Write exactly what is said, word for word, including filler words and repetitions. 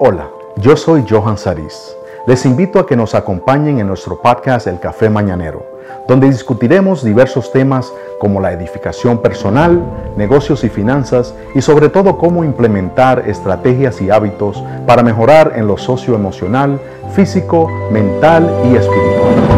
Hola, yo soy Johan Sariz. Les invito a que nos acompañen en nuestro podcast El Café Mañanero, donde discutiremos diversos temas como la edificación personal, negocios y finanzas, y sobre todo cómo implementar estrategias y hábitos para mejorar en lo socioemocional, físico, mental y espiritual.